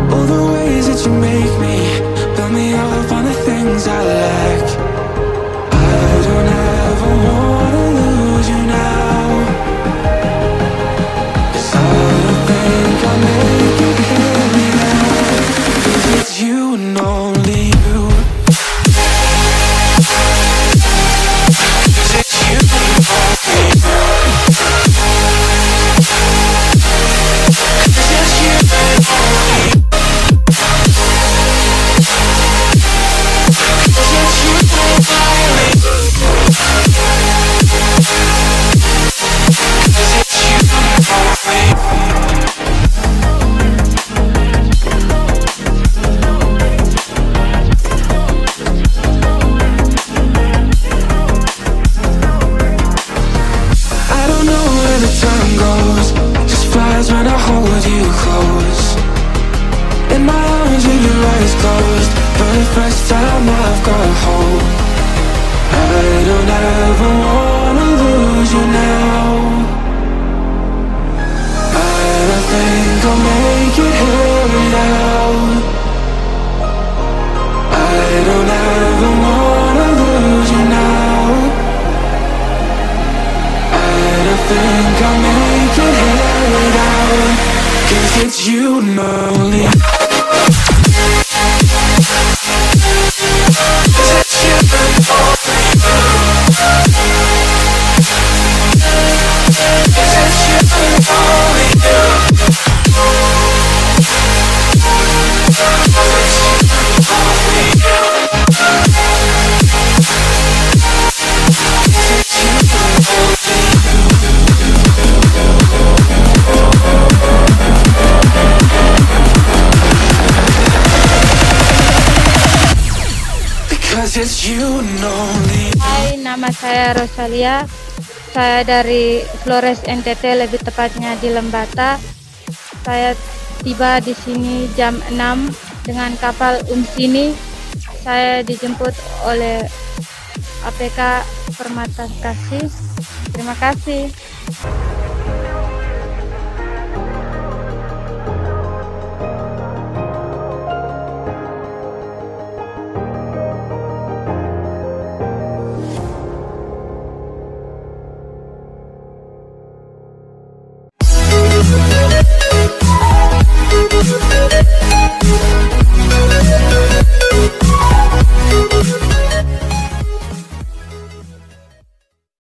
All the ways that you make me, build me up on the things I lack. I don't ever wanna lose you now, 'cause I don't think I'll make it here without, 'cause it's you and only you. When I hold you close in my arms with your eyes closed, for the first time I've got hope. I don't ever wanna lose you now. I don't think I'll make it here without. I don't ever wanna lose you now. I don't think I'll make it here without, 'cause it's you and only. Hai, nama saya Rosalia. Saya dari Flores NTT, lebih tepatnya di Lembata. Saya tiba di sini jam 6 dengan kapal Sini. Saya dijemput oleh APK Permata Kasih. Terima kasih.